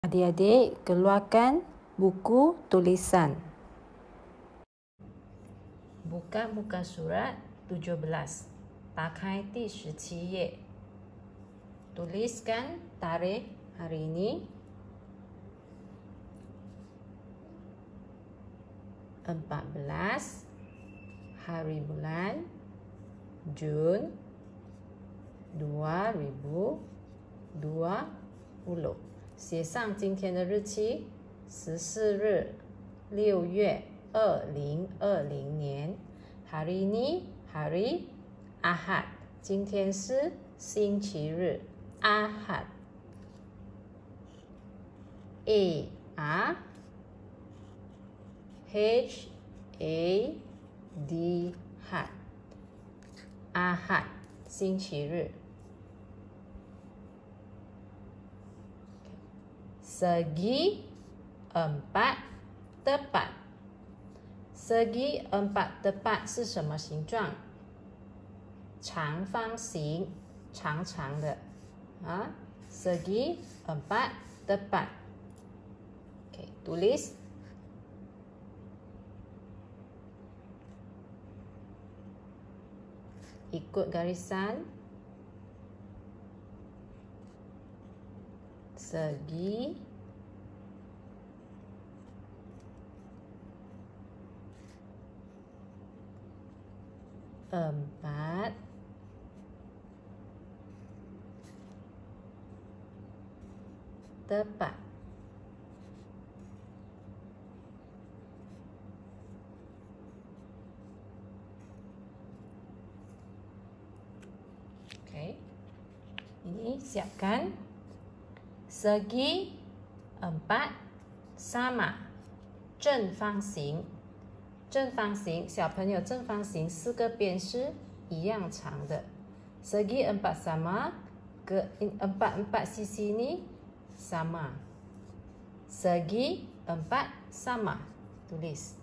Adik-adik keluarkan buku tulisan. Buka muka surat 17. 打开第17页. Tuliskan tarikh hari ini. 14 hari bulan Jun 2020. 写上今天的日期，14日6月2020年。Hari ini hari Ahad， 今天是星期日 Ahad。Ahad， 星期日。Segi 4 tepat. Segi 4 tepat 是什么形状？长方形，长长的啊。Segi 4 tepat. Oke, tulis. Ikut garisan. Segi 4 tepat. Oke. Ini siapkan. Segi 4 sama 正方形。正方形，小朋友，正方形4个边是一样长的。Segi 4 sama, ke 4 sisi ini sama. Segi 4 sama. Tulis.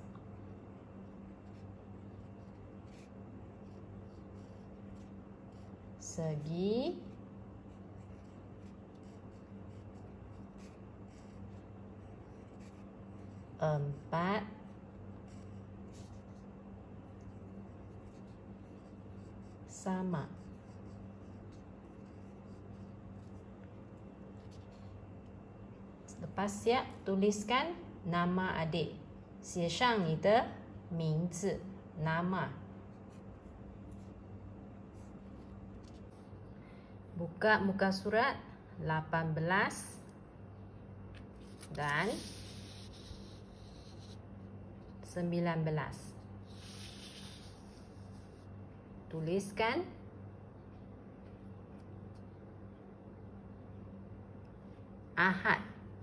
Segi 4 sama. Lepas siap, tuliskan nama adik. 写上你的名字 nama. Buka muka surat 18 dan 19. Tuliskan Ahad.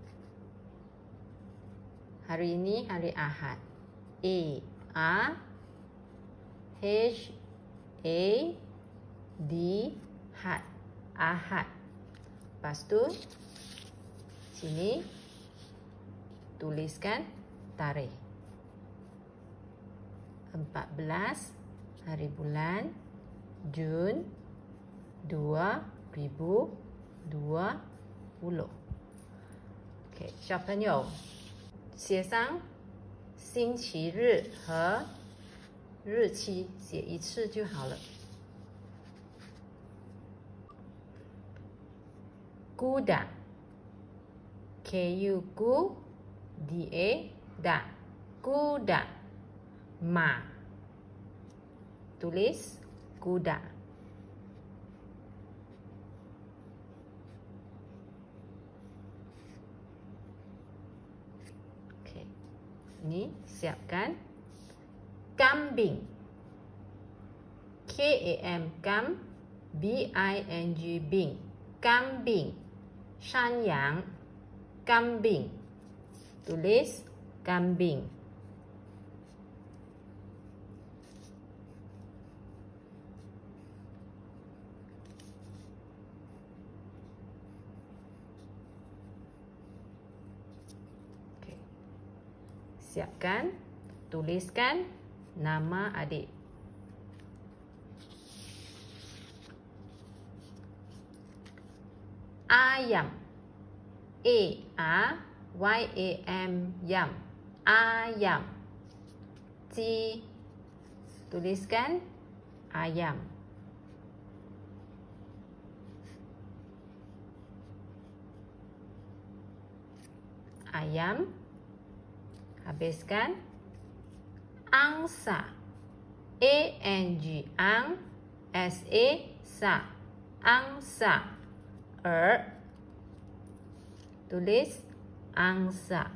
Hari ini hari Ahad. Ahad. Ahad. Lepas tu sini tuliskan tarikh. 14 hari bulan Jun 2020。OK， 小朋友写上星期日和日期，写一次就好了。Kuda, Kuda, kuda, ma. Tulis kuda. Oke. Ini siapkan. Kambing. Kam, kam, bing, bing. Kambing. 山羊 kambing. Tulis kambing. Siapkan, tuliskan nama adik. Ayam. A-A-Y-A-M, yam. Ayam. Ji, tuliskan ayam. Ayam. Habiskan. Angsa. A-N-G, ang. S-A, sa. Angsa. Tulis angsa.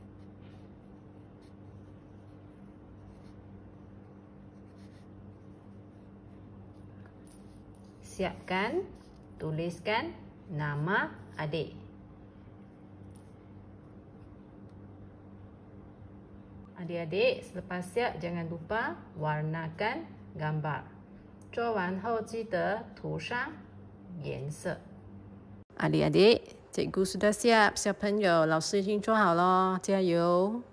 Siapkan, tuliskan nama adik. Adik-adik, selepas siap jangan lupa warnakan gambar. 做完后记得涂上颜色。Adik-adik, cikgu sudah siap. Siap朋友，老师已经做好了，加油！